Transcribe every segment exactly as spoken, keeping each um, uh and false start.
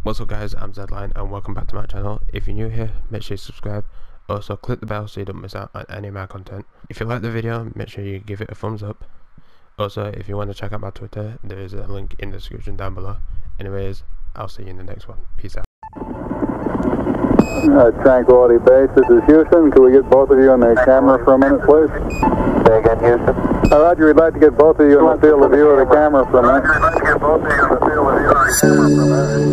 What's up guys, I'm Zedline and welcome back to my channel. If you're new here, make sure you subscribe. Also click the bell so you don't miss out on any of my content. If you like the video, make sure you give it a thumbs up. Also, if you want to check out my Twitter, there is a link in the description down below. Anyways, I'll see you in the next one. Peace out. Uh, Tranquility Base, this is Houston. Could we get both of you on the camera for a minute, please? Say again, Houston. Uh, Roger, we'd like to get both of you in the field of view of the camera for a minute. Roger, we'd like to get both of you in the field of view of the camera for a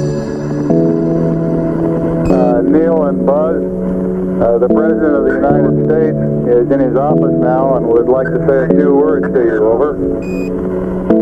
minute. Uh, Neil and Buzz, uh, the President of the United States is in his office now and would like to say a few words to you. Over.